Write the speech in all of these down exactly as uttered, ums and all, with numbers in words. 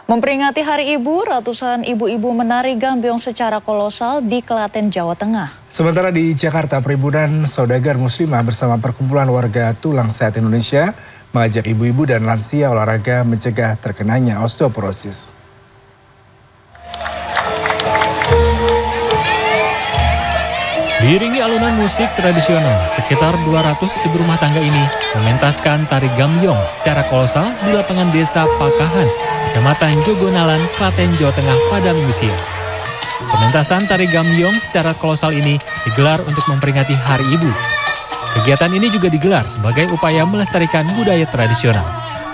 Memperingati Hari Ibu, ratusan ibu-ibu menari gambyong secara kolosal di Klaten, Jawa Tengah. Sementara di Jakarta, Perhimpunan Saudagar Muslimah bersama Perkumpulan Warga Tulang Sehat Indonesia mengajak ibu-ibu dan lansia olahraga mencegah terkenanya osteoporosis. Diiringi alunan musik tradisional, sekitar dua ratus ibu rumah tangga ini mementaskan tari gambyong secara kolosal di lapangan desa Pakahan, Kecamatan Jogonalan, Klaten, Jawa Tengah pada Minggu siang. Pementasan tari gambyong secara kolosal ini digelar untuk memperingati Hari Ibu. Kegiatan ini juga digelar sebagai upaya melestarikan budaya tradisional.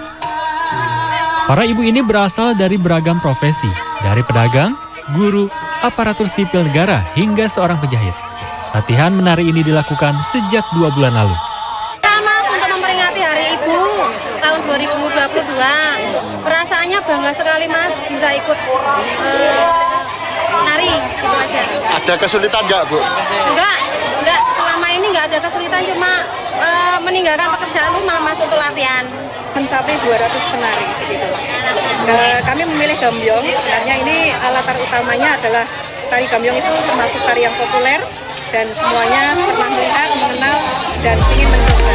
Para ibu ini berasal dari beragam profesi, dari pedagang, guru, aparatur sipil negara, hingga seorang penjahit. Latihan menari ini dilakukan sejak dua bulan lalu. Mas, untuk memperingati Hari Ibu tahun dua ribu dua puluh dua, perasaannya bangga sekali Mas bisa ikut uh, nari gitu aja. Ada kesulitan nggak Bu? Enggak, enggak. Selama ini nggak ada kesulitan, cuma uh, meninggalkan pekerjaan rumah Mas untuk latihan. Mencapai dua ratus penari gitu. Uh, kami memilih gambyong, sebenarnya ini latar utamanya adalah tari gambyong itu termasuk tari yang populer. Dan semuanya pernah melihat, mengenal, dan ingin mencoba.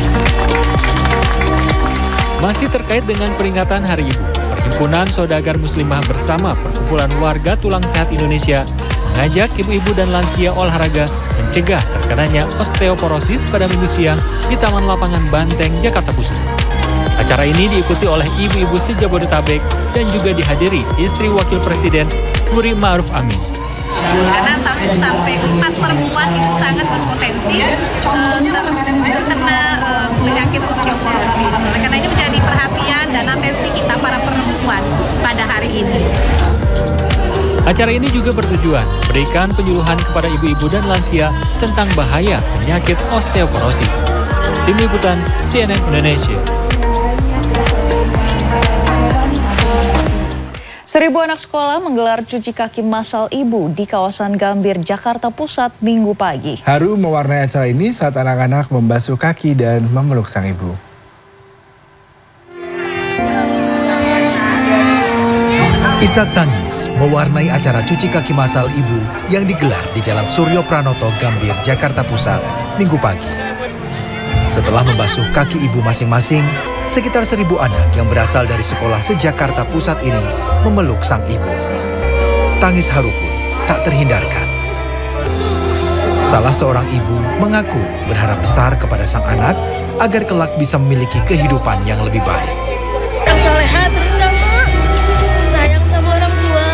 Masih terkait dengan peringatan Hari Ibu, Perhimpunan Saudagar Muslimah bersama Perkumpulan Warga Tulang Sehat Indonesia mengajak ibu-ibu dan lansia olahraga mencegah terkenanya osteoporosis pada Minggu siang di Taman Lapangan Banteng, Jakarta Pusat. Acara ini diikuti oleh ibu-ibu se-Jabodetabek dan juga dihadiri istri Wakil Presiden Wuri Ma'ruf Amin. Karena satu sampai empat perempuan itu sangat berpotensi uh, terkena uh, penyakit osteoporosis. Oleh karena ini menjadi perhatian dan atensi kita para perempuan pada hari ini. Acara ini juga bertujuan berikan penyuluhan kepada ibu-ibu dan lansia tentang bahaya penyakit osteoporosis. Tim Liputan C N N Indonesia. Seribu anak sekolah menggelar cuci kaki massal ibu di kawasan Gambir, Jakarta Pusat, Minggu pagi. Haru mewarnai acara ini saat anak-anak membasuh kaki dan memeluk sang ibu. Isak tangis mewarnai acara cuci kaki massal ibu yang digelar di Jalan Suryo Pranoto, Gambir, Jakarta Pusat, Minggu pagi. Setelah membasuh kaki ibu masing-masing, sekitar seribu anak yang berasal dari sekolah se-Jakarta Pusat ini memeluk sang ibu. Tangis haru pun tak terhindarkan. Salah seorang ibu mengaku berharap besar kepada sang anak agar kelak bisa memiliki kehidupan yang lebih baik. Yang soleha terutama, sayang sama orang tua.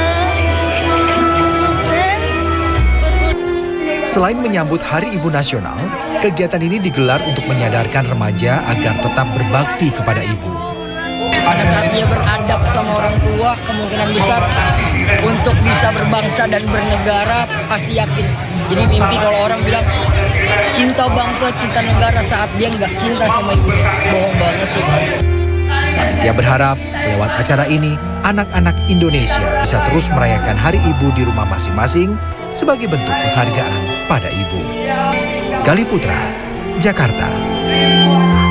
Selain menyambut Hari Ibu Nasional, kegiatan ini digelar untuk menyadarkan remaja agar tetap berbakti kepada ibu. Pada saat dia beradab sama orang tua, kemungkinan besar untuk bisa berbangsa dan bernegara pasti yakin. Jadi mimpi kalau orang bilang cinta bangsa, cinta negara saat dia nggak cinta sama ibu, bohong banget sih. Dia berharap lewat acara ini, anak-anak Indonesia bisa terus merayakan Hari Ibu di rumah masing-masing sebagai bentuk penghargaan pada ibu. Gali Putra, Jakarta.